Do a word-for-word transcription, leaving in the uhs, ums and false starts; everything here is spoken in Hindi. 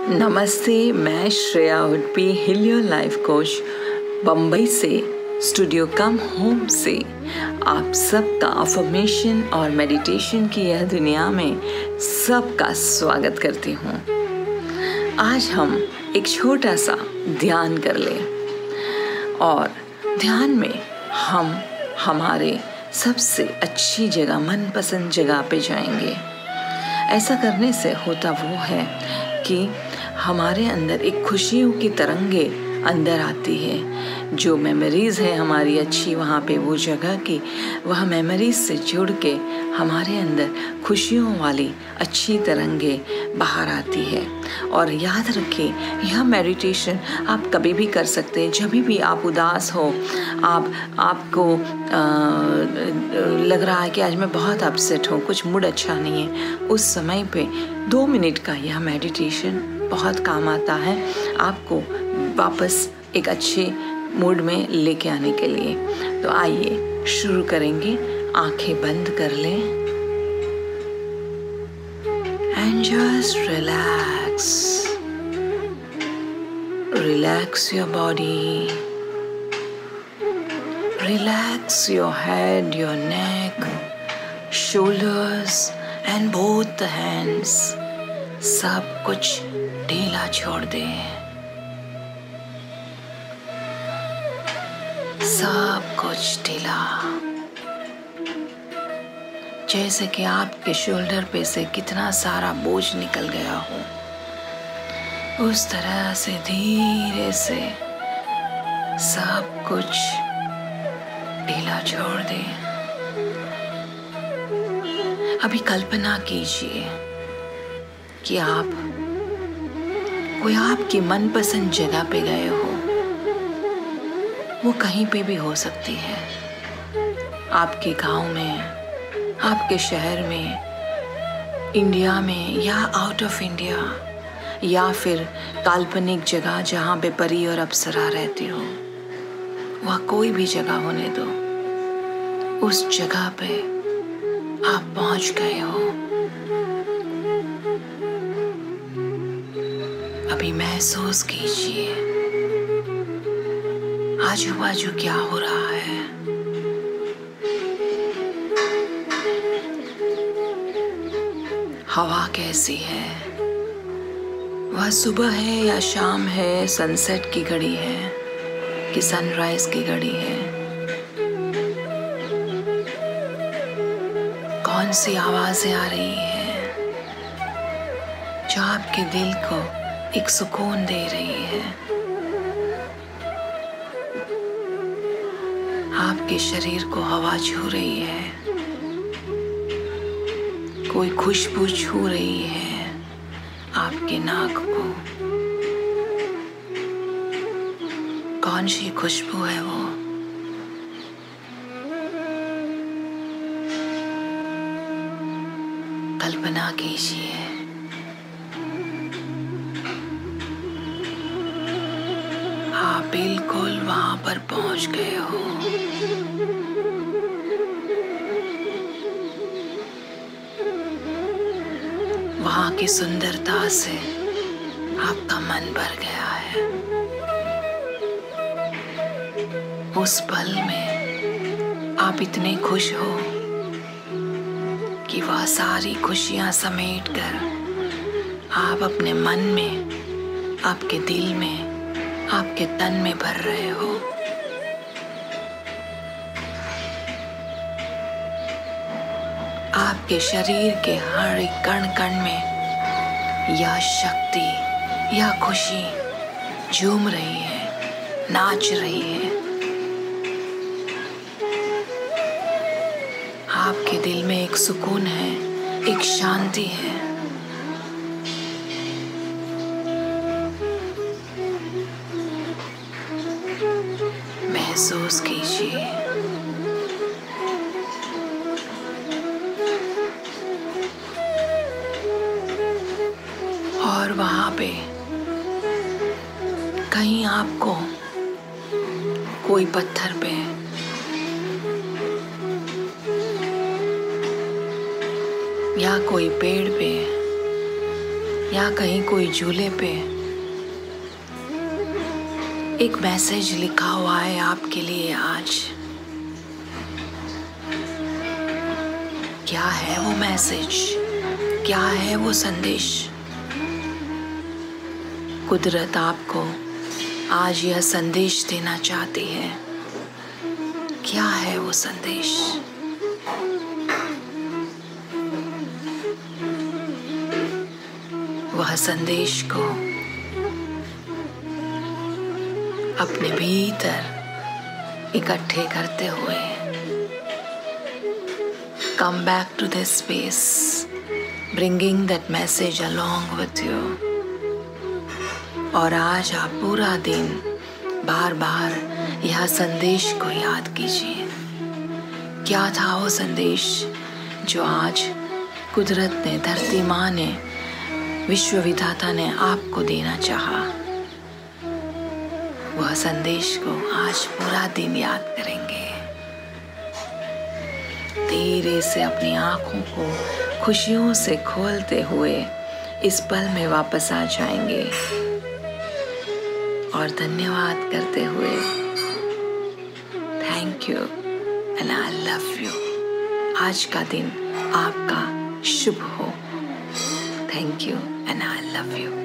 नमस्ते, मैं Shreya Udupi, heal your life coach, Bombay से, स्टूडियो कम होम से आप सबका अफर्मेशन और मेडिटेशन की यह दुनिया में सबका स्वागत करती हूँ। आज हम एक छोटा सा ध्यान कर लें और ध्यान में हम हमारे सबसे अच्छी जगह, मनपसंद जगह पे जाएंगे। ऐसा करने से होता वो है कि हमारे अंदर एक खुशियों की तरंगे अंदर आती है। जो मेमोरीज़ है हमारी अच्छी, वहाँ पे वो जगह की, वह मेमोरीज़ से जुड़ के हमारे अंदर खुशियों वाली अच्छी तरंगे बाहर आती है। और याद रखें, यह मेडिटेशन आप कभी भी कर सकते हैं। जब भी आप उदास हो, आप आपको आ, लग रहा है कि आज मैं बहुत अपसेट हूँ, कुछ मूड अच्छा नहीं है, उस समय पे दो मिनट का यह मेडिटेशन बहुत काम आता है आपको वापस एक अच्छे मूड में लेके आने के लिए। तो आइए शुरू करेंगे। आंखें बंद कर लें and just relax relax your body, relax your head, your neck, shoulders and both the hands. सब कुछ ढीला छोड़ दें, सब कुछ ढीला, जैसे कि आपके शोल्डर पे से कितना सारा बोझ निकल गया हो, उस तरह से धीरे से सब कुछ ढीला छोड़ दें। अभी कल्पना कीजिए कि आप कोई आपकी मनपसंद जगह पे गए हो। वो कहीं पे भी हो सकती है, आपके गांव में, आपके शहर में, इंडिया में या आउट ऑफ इंडिया, या फिर काल्पनिक जगह जहाँ पे परी और अप्सरा रहती हो। वह कोई भी जगह होने दो, उस जगह पे आप पहुंच गए हो। अभी महसूस कीजिए आजू बाजू क्या हो रहा है। हवा कैसी है, वह सुबह है या शाम है, सनसेट की घड़ी है कि सनराइज की घड़ी है। कौन सी आवाजें आ रही हैं जो आपके दिल को एक सुकून दे रही है, आपके शरीर को हवा छू रही है, कोई खुशबू छू रही है आपके नाक को। कौन सी खुशबू है वो? कल्पना कीजिए। आप बिल्कुल वहां पर पहुंच गए हो। वहां की सुंदरता से आपका मन भर गया है। उस पल में आप इतने खुश हो कि वह सारी खुशियां समेट कर आप अपने मन में, आपके दिल में, आपके तन में भर रहे हो। आपके शरीर के हर एक कण कण में यह शक्ति, यह खुशी झूम रही है, नाच रही है। आपके दिल में एक सुकून है, एक शांति है। महसूस कीजिए। और वहां पे कहीं आपको कोई पत्थर पे या कोई पेड़ पे या कहीं कोई झूले पे एक मैसेज लिखा हुआ है आपके लिए आज। क्या है वो मैसेज, क्या है वो संदेश? कुदरत आपको आज यह संदेश देना चाहती है। क्या है वो संदेश? वह संदेश को अपने भीतर इकट्ठे करते हुए come back to this space, bringing that message along with you। और आज आप पूरा दिन बार बार यह संदेश को याद कीजिए। क्या था वो संदेश जो आज कुदरत ने, धरती माँ ने, विश्व विधाता ने आपको देना चाहा? वह संदेश को आज पूरा दिन याद करेंगे। धीरे से अपनी आंखों को खुशियों से खोलते हुए इस पल में वापस आ जाएंगे और धन्यवाद करते हुए thank you and I love you. आज का दिन आपका शुभ हो। Thank you and I love you.